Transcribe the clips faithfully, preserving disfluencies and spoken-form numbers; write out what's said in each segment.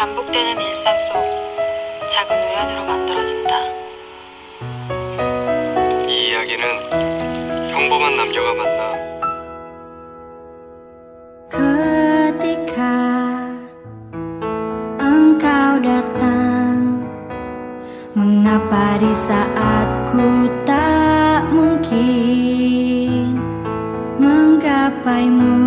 반복되는 일상 속 작은 우연으로 만들어진다. 이 이야기는 평범한 남녀가 만나 ketika engkau datang, mengapa di saat ku tak mungkin menggapaimu,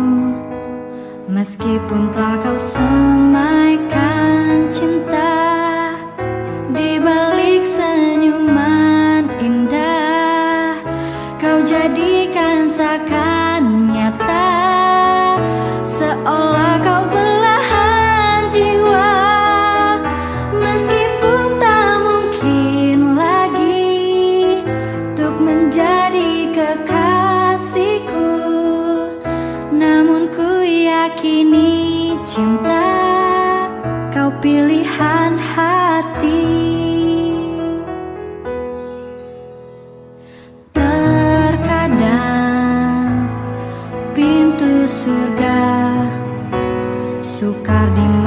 meskipun telah kau semaikan cinta di balik senyuman indah, kau jadikan seakan nyata, seolah kau belahan jiwa, meskipun tak mungkin lagi untuk menjadi kekasihku, namun ku yakini cinta kau pilihan hati. Terkadang pintu surga sukar di